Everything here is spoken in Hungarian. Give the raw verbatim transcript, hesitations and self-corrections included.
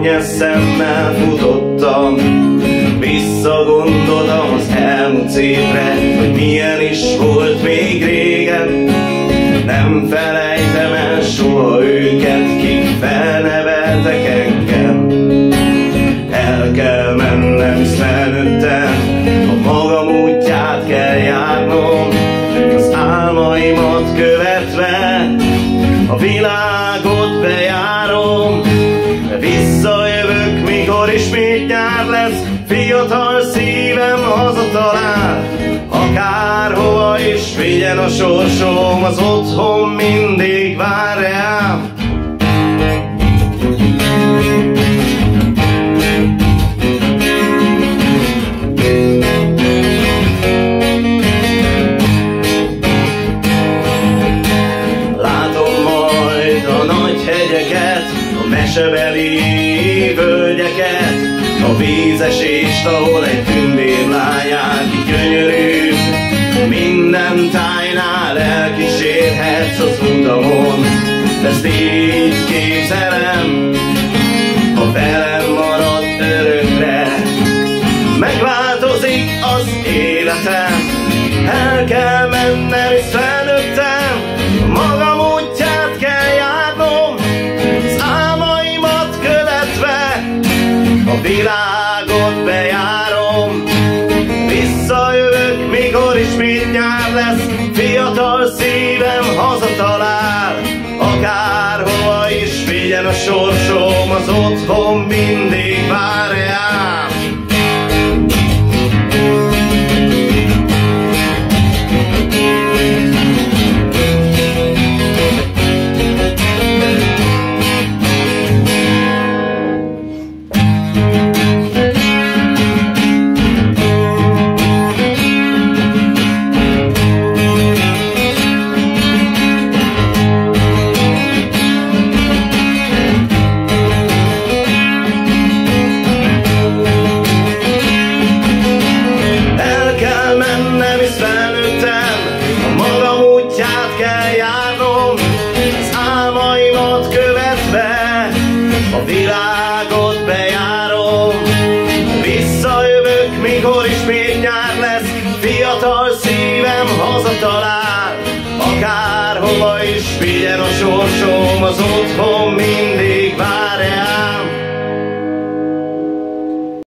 könnyes szemmel futottam, visszagondoltam az elmúlt szépre, hogy milyen is volt még régen. Nem felejtem el soha őket, kik felneveltek engem. El kell mennem, hisz felnőttem, a magam útját kell járnom, az álmaimat követve a világot bejárom. De visszajövök, mikor ismét nyár lesz, fiatal szívem hazatalál. Akárhova is vigyen a sorsom, az otthon mindig vár rám. Látom majd a nagy hegyeket, a mesebeli völgyeket, a vízesést, ahol egy tündér lányát ki gyönyörű. Minden tájnál elkísérhetsz az utamon, ezt így képzelem, ha velem marad örökre. Megváltozik az életem, el kell mennem, hisz felnőttem, magam útját kell járnom, az álmaimat követve a világot bejárom. Visszajövök, mikor ismét nyár lesz, fiatal szívem hazatalál. Akárhova is vigyen a sorsom, az otthon mindig vár rám. Hazatalál, akárhova is vigyen a sorsom, az otthon